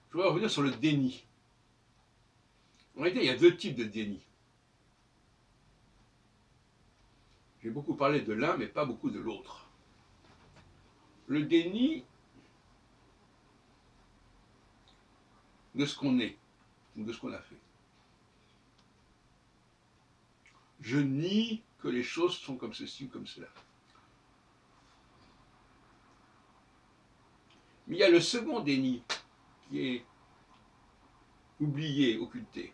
Je voudrais revenir sur le déni. En réalité, il y a deux types de déni. J'ai beaucoup parlé de l'un, mais pas beaucoup de l'autre. Le déni de ce qu'on est, ou de ce qu'on a fait. Je nie que les choses sont comme ceci ou comme cela. Mais il y a le second déni qui est oublié, occulté.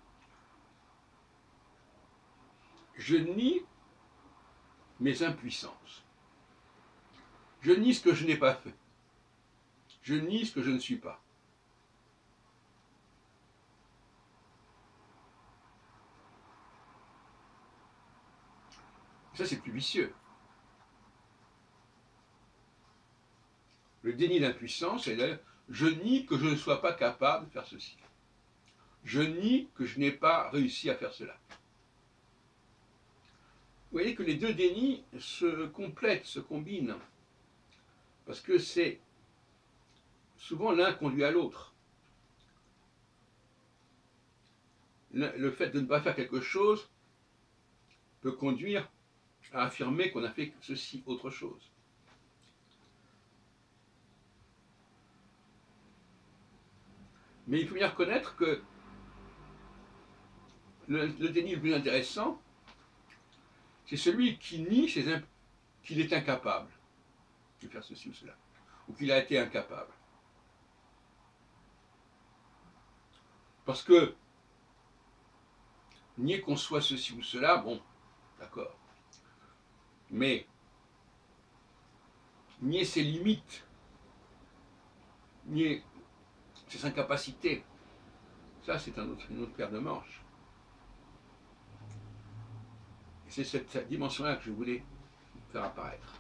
Je nie mes impuissances. Je nie ce que je n'ai pas fait. Je nie ce que je ne suis pas. Ça, c'est plus vicieux. Le déni d'impuissance, c'est là, je nie que je ne sois pas capable de faire ceci. Je nie que je n'ai pas réussi à faire cela. Vous voyez que les deux dénis se complètent, se combinent. Parce que c'est souvent l'un conduit à l'autre. Le fait de ne pas faire quelque chose peut conduire à affirmer qu'on a fait ceci, autre chose. Mais il faut bien reconnaître que le déni le plus intéressant, c'est celui qui nie qu'il est incapable de faire ceci ou cela, ou qu'il a été incapable. Parce que nier qu'on soit ceci ou cela, bon, d'accord. Mais nier ses limites, nier ses incapacités, ça c'est une autre paire de manches. Et c'est cette dimension-là que je voulais faire apparaître.